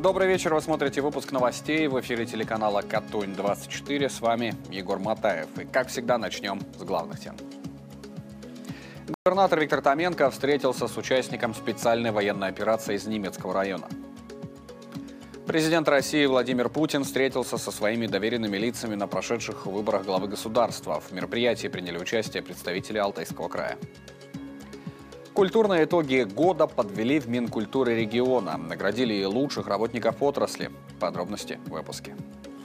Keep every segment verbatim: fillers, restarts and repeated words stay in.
Добрый вечер, вы смотрите выпуск новостей в эфире телеканала Катунь двадцать четыре. С вами Егор Матаев. И как всегда начнем с главных тем. Губернатор Виктор Томенко встретился с участником специальной военной операции из Немецкого района. Президент России Владимир Путин встретился со своими доверенными лицами на прошедших выборах главы государства. В мероприятии приняли участие представители Алтайского края. Культурные итоги года подвели в Минкультуры региона. Наградили и лучших работников отрасли. Подробности в выпуске.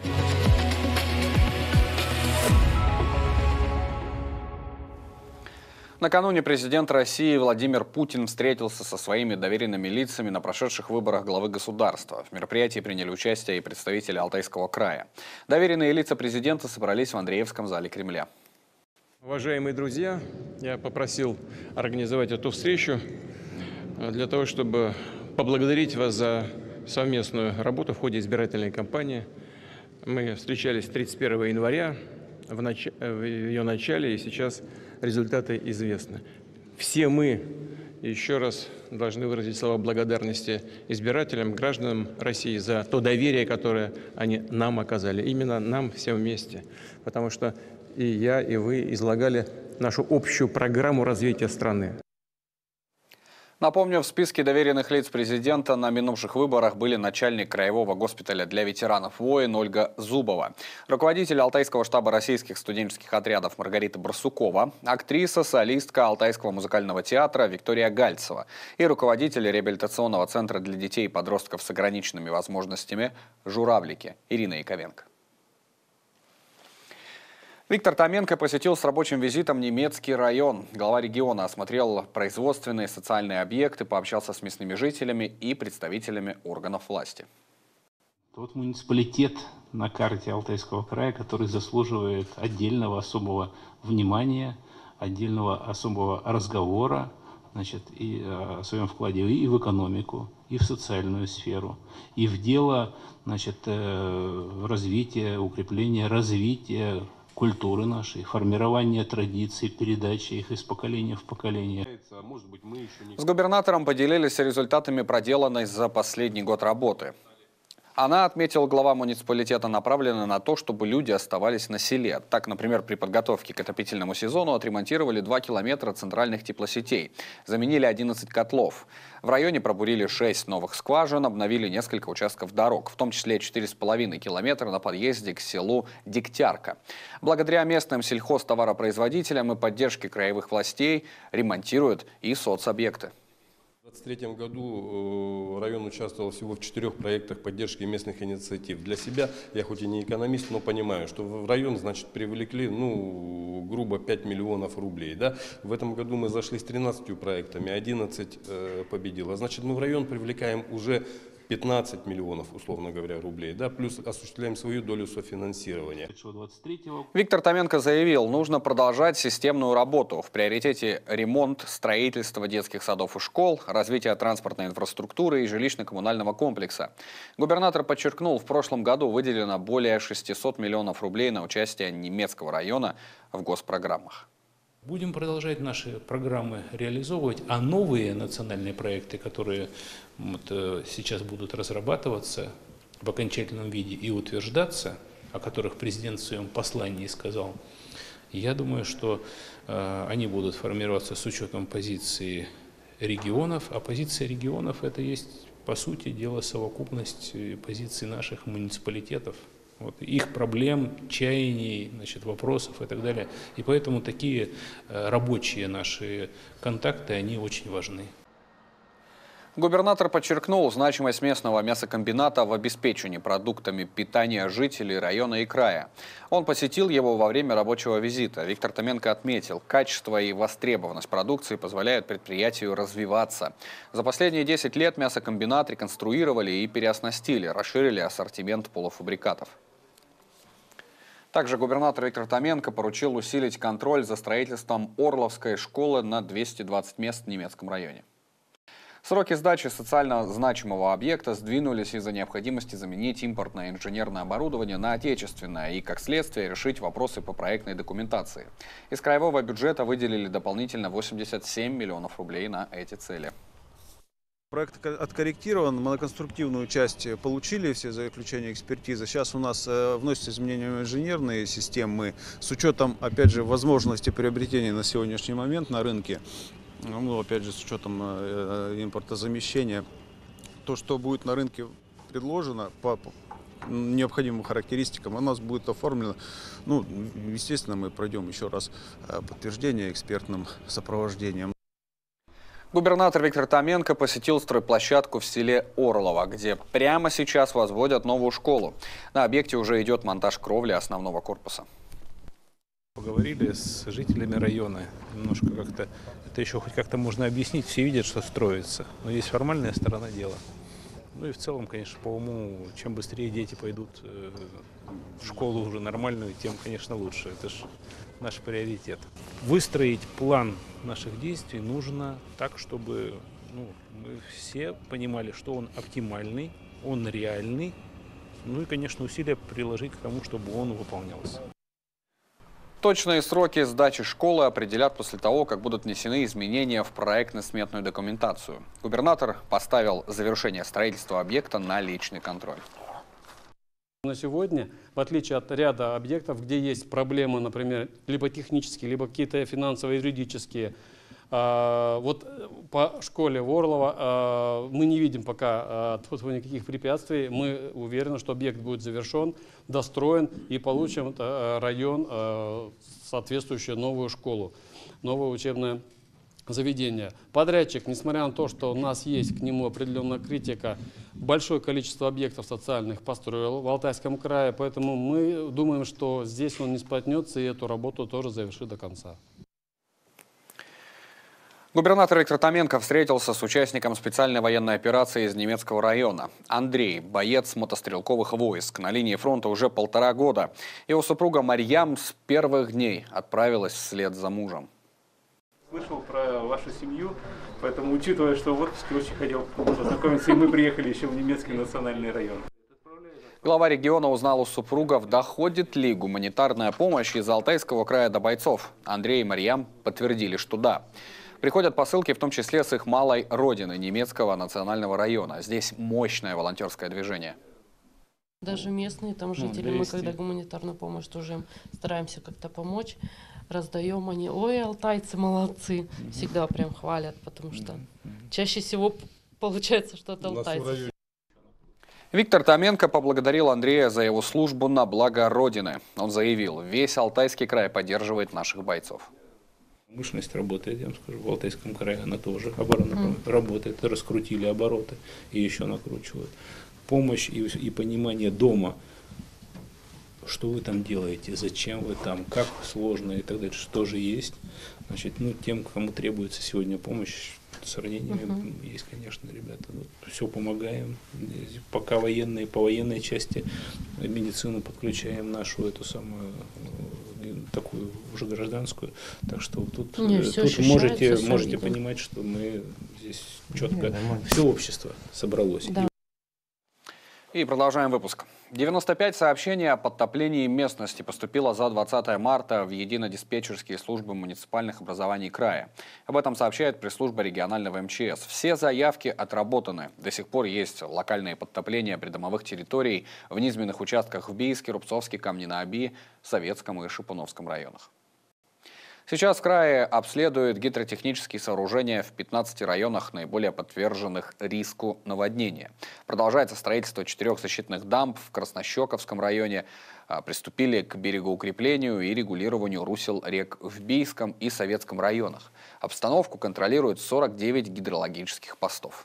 Накануне президент России Владимир Путин встретился со своими доверенными лицами на прошедших выборах главы государства. В мероприятии приняли участие и представители Алтайского края. Доверенные лица президента собрались в Андреевском зале Кремля. Уважаемые друзья, я попросил организовать эту встречу для того, чтобы поблагодарить вас за совместную работу в ходе избирательной кампании. Мы встречались тридцать первого января, в, нач... в ее начале, и сейчас результаты известны. Все мы еще раз должны выразить слова благодарности избирателям, гражданам России за то доверие, которое они нам оказали, именно нам всем вместе, потому что и я, и вы излагали нашу общую программу развития страны. Напомню, в списке доверенных лиц президента на минувших выборах были начальник краевого госпиталя для ветеранов войн Ольга Зубова, руководитель Алтайского штаба российских студенческих отрядов Маргарита Барсукова, актриса, солистка Алтайского музыкального театра Виктория Гальцева и руководитель реабилитационного центра для детей и подростков с ограниченными возможностями «Журавлики» Ирина Яковенко. Виктор Томенко посетил с рабочим визитом Немецкий район. Глава региона осмотрел производственные и социальные объекты, пообщался с местными жителями и представителями органов власти. Тот муниципалитет на карте Алтайского края, который заслуживает отдельного особого внимания, отдельного особого разговора, значит, и о своем вкладе и в экономику, и в социальную сферу, и в дело, значит, развития, укрепления, развития культуры нашей, формирование традиций, передачи их из поколения в поколение. С губернатором поделились результатами проделанной за последний год работы. Она, отметил глава муниципалитета, направлена на то, чтобы люди оставались на селе. Так, например, при подготовке к отопительному сезону отремонтировали два километра центральных теплосетей, заменили одиннадцать котлов. В районе пробурили шесть новых скважин, обновили несколько участков дорог, в том числе четыре с половиной километра на подъезде к селу Дегтярка. Благодаря местным сельхозтоваропроизводителям и поддержке краевых властей ремонтируют и соцобъекты. В две тысячи двадцать третьем году район участвовал всего в четырех проектах поддержки местных инициатив. Для себя, я хоть и не экономист, но понимаю, что в район, значит, привлекли, ну, грубо пять миллионов рублей. Да? В этом году мы зашли с тринадцатью проектами, одиннадцать э, победило. Значит, мы в район привлекаем уже пятнадцать миллионов, условно говоря, рублей, да, плюс осуществляем свою долю софинансирования. Виктор Томенко заявил, нужно продолжать системную работу. В приоритете ремонт, строительство детских садов и школ, развитие транспортной инфраструктуры и жилищно-коммунального комплекса. Губернатор подчеркнул, в прошлом году выделено более шестисот миллионов рублей на участие Немецкого района в госпрограммах. Будем продолжать наши программы реализовывать, а новые национальные проекты, которые вот, сейчас будут разрабатываться в окончательном виде и утверждаться, о которых президент в своем послании сказал, я думаю, что э, они будут формироваться с учетом позиции регионов, а позиция регионов – это есть, по сути дела, совокупность позиций наших муниципалитетов. Вот, их проблем, чаяний, значит, вопросов и так далее. И поэтому такие э, рабочие наши контакты, они очень важны. Губернатор подчеркнул значимость местного мясокомбината в обеспечении продуктами питания жителей района и края. Он посетил его во время рабочего визита. Виктор Томенко отметил, качество и востребованность продукции позволяют предприятию развиваться. За последние десять лет мясокомбинат реконструировали и переоснастили, расширили ассортимент полуфабрикатов. Также губернатор Виктор Томенко поручил усилить контроль за строительством Орловской школы на двести двадцать мест в Немецком районе. Сроки сдачи социально значимого объекта сдвинулись из-за необходимости заменить импортное инженерное оборудование на отечественное и, как следствие, решить вопросы по проектной документации. Из краевого бюджета выделили дополнительно восемьдесят семь миллионов рублей на эти цели. Проект откорректирован, моноконструктивную часть получили все заключения экспертизы. Сейчас у нас вносятся изменения в инженерные системы с учетом, опять же, возможности приобретения на сегодняшний момент на рынке, ну, опять же, с учетом импортозамещения. То, что будет на рынке предложено по необходимым характеристикам, у нас будет оформлено. Ну, естественно, мы пройдем еще раз подтверждение экспертным сопровождением. Губернатор Виктор Томенко посетил стройплощадку в селе Орлово, где прямо сейчас возводят новую школу. На объекте уже идет монтаж кровли основного корпуса. Поговорили с жителями района. Немножко как-то, это еще хоть как-то можно объяснить. Все видят, что строится, но есть формальная сторона дела. Ну и в целом, конечно, по уму, чем быстрее дети пойдут в школу уже нормальную, тем, конечно, лучше. Это же наш приоритет. Выстроить план наших действий нужно так, чтобы ну, мы все понимали, что он оптимальный, он реальный. Ну и, конечно, усилия приложить к тому, чтобы он выполнялся. Точные сроки сдачи школы определят после того, как будут внесены изменения в проектно-сметную документацию. Губернатор поставил завершение строительства объекта на личный контроль. На сегодня, в отличие от ряда объектов, где есть проблемы, например, либо технические, либо какие-то финансово-юридические, вот по школе в Орлово мы не видим пока никаких препятствий. Мы уверены, что объект будет завершен, достроен и получим район, соответствующую новую школу, новое учебное заведение. Подрядчик, несмотря на то, что у нас есть к нему определенная критика, большое количество объектов социальных построил в Алтайском крае, поэтому мы думаем, что здесь он не споткнется и эту работу тоже завершит до конца. Губернатор Виктор Томенко встретился с участником специальной военной операции из немецкого района. Андрей – боец мотострелковых войск. На линии фронта уже полтора года. Его супруга Марьям с первых дней отправилась вслед за мужем. Слышал про вашу семью, поэтому, учитывая, что в отпуске очень хотел познакомиться, и мы приехали еще в немецкий национальный район. Глава региона узнал у супругов, доходит ли гуманитарная помощь из Алтайского края до бойцов. Андрей и Марьям подтвердили, что да. Приходят посылки, в том числе с их малой родины, немецкого национального района. Здесь мощное волонтерское движение. Даже местные там жители, ну, мы когда гуманитарную помощь тоже им стараемся как-то помочь, раздаем, они, ой, алтайцы молодцы, всегда прям хвалят, потому что чаще всего получается, что это алтайцы. Виктор Томенко поблагодарил Андрея за его службу на благо Родины. Он заявил, весь Алтайский край поддерживает наших бойцов. Мощность работает, я вам скажу, в Алтайском крае она тоже оборона mm. работает, раскрутили обороты и еще накручивают. Помощь и, и понимание дома, что вы там делаете, зачем вы там, как сложно и так далее, что же есть. Значит, ну, тем, кому требуется сегодня помощь, с ранениями uh-huh. есть, конечно, ребята. Вот, все помогаем. Пока военные, по военной части медицину подключаем нашу эту самую такую уже гражданскую. Так что тут, Не, тут можете, можете понимать, что мы здесь четко, все общество собралось. Да. И продолжаем выпуск. девяносто пять сообщений о подтоплении местности поступило за двадцатое марта в едино-диспетчерские службы муниципальных образований края. Об этом сообщает пресс-служба регионального эм че эс. Все заявки отработаны. До сих пор есть локальные подтопления придомовых территорий в низменных участках в Бийске, Рубцовске, Камне-на-Оби, Советском и Шипуновском районах. Сейчас в крае обследуют гидротехнические сооружения в пятнадцати районах, наиболее подверженных риску наводнения. Продолжается строительство четырех защитных дамб в Краснощековском районе. Приступили к берегоукреплению и регулированию русел рек в Бийском и Советском районах. Обстановку контролируют сорок девять гидрологических постов.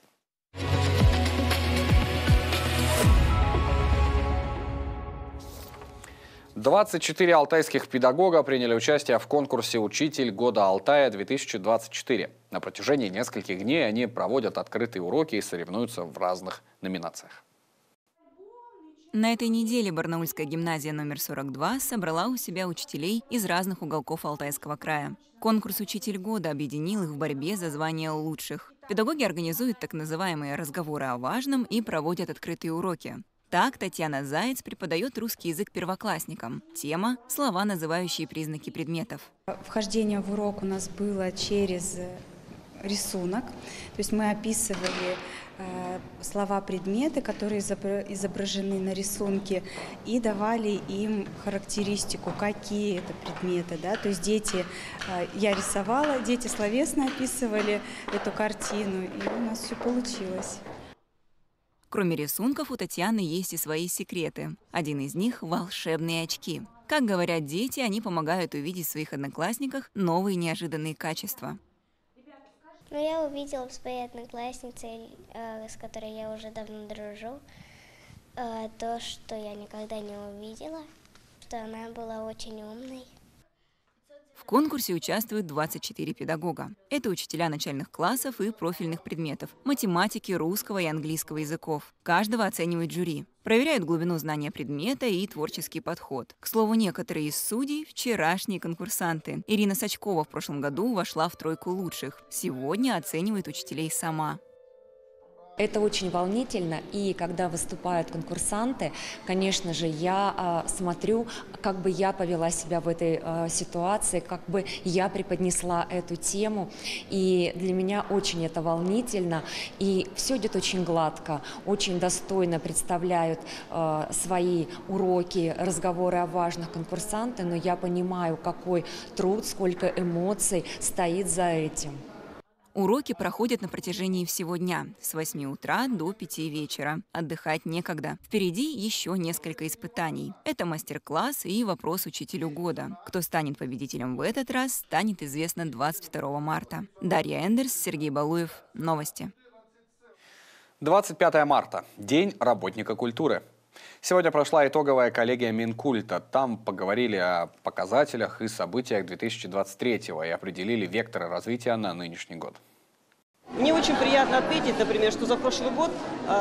двадцать четыре алтайских педагога приняли участие в конкурсе «Учитель года Алтая-две тысячи двадцать четыре». На протяжении нескольких дней они проводят открытые уроки и соревнуются в разных номинациях. На этой неделе Барнаульская гимназия номер сорок два собрала у себя учителей из разных уголков Алтайского края. Конкурс «Учитель года» объединил их в борьбе за звание лучших. Педагоги организуют так называемые разговоры о важном и проводят открытые уроки. Так, Татьяна Заяц преподает русский язык первоклассникам. Тема – слова, называющие признаки предметов. Вхождение в урок у нас было через рисунок. То есть мы описывали слова предметы, которые изображены на рисунке, и давали им характеристику, какие это предметы. Да? То есть дети, я рисовала, дети словесно описывали эту картину, и у нас все получилось. Кроме рисунков, у Татьяны есть и свои секреты. Один из них – волшебные очки. Как говорят дети, они помогают увидеть в своих одноклассниках новые неожиданные качества. Ну, я увидела в своей однокласснице, э, с которой я уже давно дружу, э, то, что я никогда не увидела, что она была очень умной. В конкурсе участвуют двадцать четыре педагога. Это учителя начальных классов и профильных предметов – математики, русского и английского языков. Каждого оценивает жюри. Проверяют глубину знания предмета и творческий подход. К слову, некоторые из судей – вчерашние конкурсанты. Ирина Сачкова в прошлом году вошла в тройку лучших. Сегодня оценивает учителей сама. Это очень волнительно, и когда выступают конкурсанты, конечно же, я э, смотрю, как бы я повела себя в этой э, ситуации, как бы я преподнесла эту тему, и для меня очень это волнительно, и все идет очень гладко, очень достойно представляют э, свои уроки, разговоры о важных конкурсанты, но я понимаю, какой труд, сколько эмоций стоит за этим. Уроки проходят на протяжении всего дня, с восьми утра до пяти вечера. Отдыхать некогда. Впереди еще несколько испытаний. Это мастер-класс и вопрос учителю года. Кто станет победителем в этот раз, станет известно двадцать второго марта. Дарья Эндерс, Сергей Балуев. Новости. двадцать пятое марта. День работника культуры. Сегодня прошла итоговая коллегия Минкульта. Там поговорили о показателях и событиях две тысячи двадцать третьего и определили векторы развития на нынешний год. Мне очень приятно отметить, например, что за прошлый год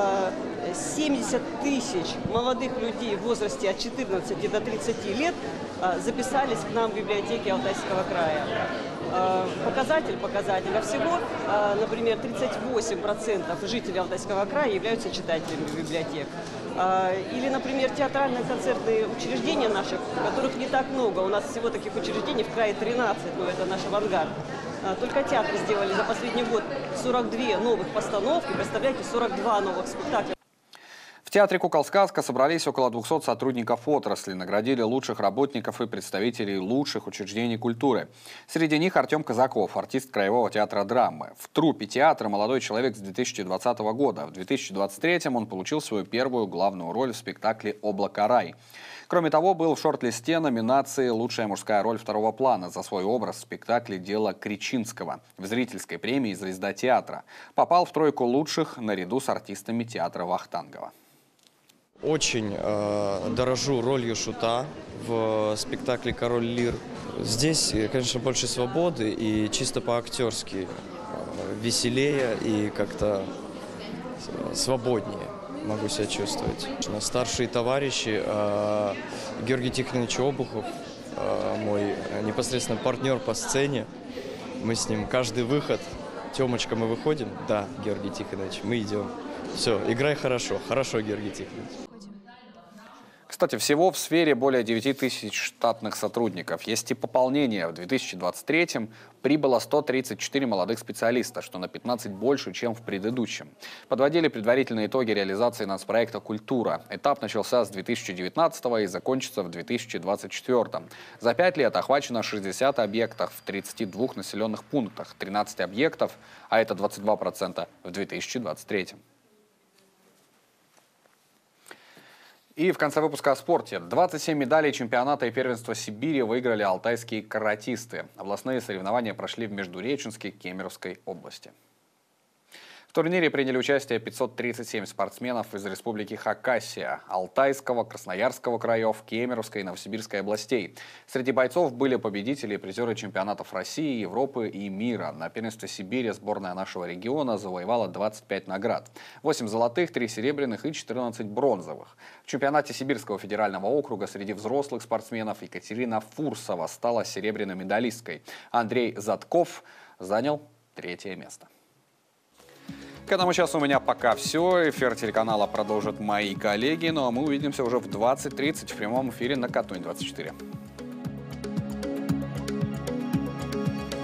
семьдесят тысяч молодых людей в возрасте от четырнадцати до тридцати лет записались к нам в библиотеки Алтайского края. Показатель показателя всего, например, тридцать восемь процентов жителей Алтайского края являются читателями библиотек. Или, например, театральные концертные учреждения наших, которых не так много. У нас всего таких учреждений в крае тринадцать, но это наш авангард. Только театры сделали за последний год сорок две новых постановки, представляете, сорок два новых спектакля. В театре «Кукол-сказка» собрались около двухсот сотрудников отрасли, наградили лучших работников и представителей лучших учреждений культуры. Среди них Артем Казаков, артист Краевого театра драмы. В труппе театра молодой человек с две тысячи двадцатого года. В две тысячи двадцать третьем он получил свою первую главную роль в спектакле «Облако рай». Кроме того, был в шорт-листе номинации «Лучшая мужская роль второго плана» за свой образ в спектакле «Дело Кричинского» в зрительской премии «Звезда театра». Попал в тройку лучших наряду с артистами театра Вахтангова. Очень э, дорожу ролью шута в спектакле «Король Лир». Здесь, конечно, больше свободы и чисто по-актерски э, веселее и как-то свободнее могу себя чувствовать. Старшие товарищи, э, Георгий Тихонович Обухов, э, мой непосредственно партнер по сцене. Мы с ним каждый выход. Тёмочка, мы выходим? Да, Георгий Тихонович, мы идем. Все, играй хорошо. Хорошо, Георгий Тихонович. Кстати, всего в сфере более девяти тысяч штатных сотрудников. Есть и пополнение. В две тысячи двадцать третьем прибыло сто тридцать четыре молодых специалиста, что на пятнадцать больше, чем в предыдущем. Подводили предварительные итоги реализации нацпроекта «Культура». Этап начался с две тысячи девятнадцатого и закончится в две тысячи двадцать четвёртом. За пять лет охвачено шестьдесят объектов в тридцати двух населенных пунктах, тринадцать объектов, а это двадцать два процента в две тысячи двадцать третьем. И в конце выпуска о спорте. двадцать семь медалей чемпионата и первенства Сибири выиграли алтайские каратисты. Областные соревнования прошли в Междуреченске Кемеровской области. В турнире приняли участие пятьсот тридцать семь спортсменов из республики Хакасия, Алтайского, Красноярского краев, Кемеровской и Новосибирской областей. Среди бойцов были победители и призеры чемпионатов России, Европы и мира. На первенстве Сибири сборная нашего региона завоевала двадцать пять наград. восемь золотых, три серебряных и четырнадцать бронзовых. В чемпионате Сибирского федерального округа среди взрослых спортсменов Екатерина Фурсова стала серебряной медалисткой. Андрей Затков занял третье место. К этому часу у меня пока все. Эфир телеканала продолжат мои коллеги. Ну а мы увидимся уже в двадцать тридцать в прямом эфире на Катунь двадцать четыре.